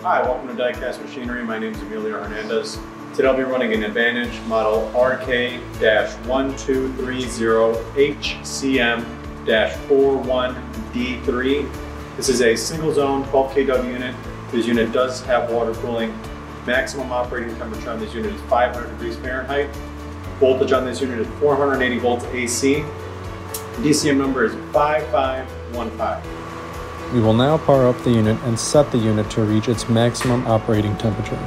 Hi, welcome to Diecast Machinery. My name is Emilio Hernandez. Today I'll be running an Advantage model RK-1230HCM-41D3. This is a single zone 12 kW unit. This unit does have water cooling. Maximum operating temperature on this unit is 500 degrees Fahrenheit. Voltage on this unit is 480 volts AC. DCM number is 5515. We will now power up the unit and set the unit to reach its maximum operating temperature.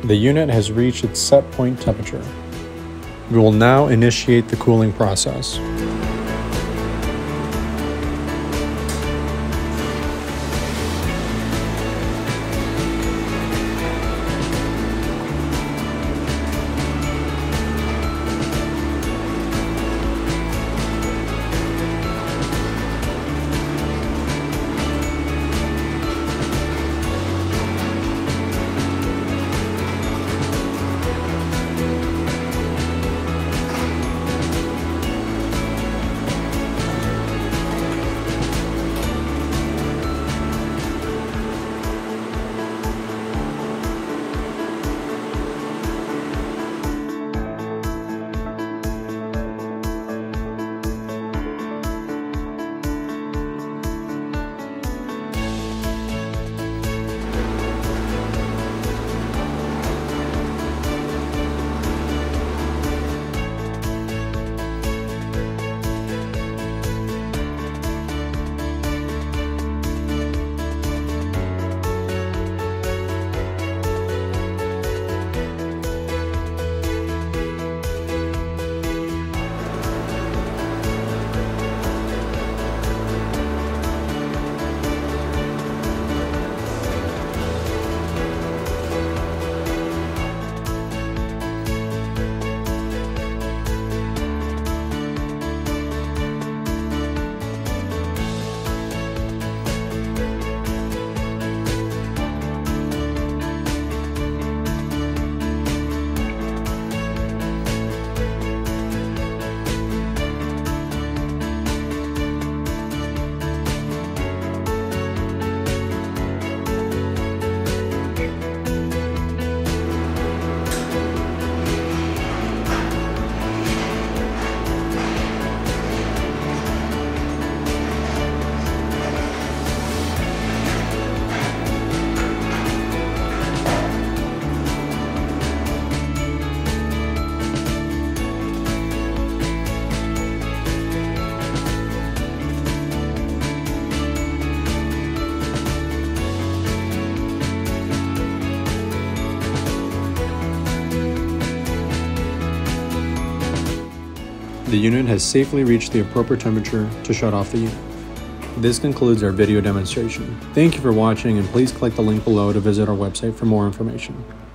The unit has reached its set point temperature. We will now initiate the cooling process. The unit has safely reached the appropriate temperature to shut off the unit. This concludes our video demonstration. Thank you for watching, and please click the link below to visit our website for more information.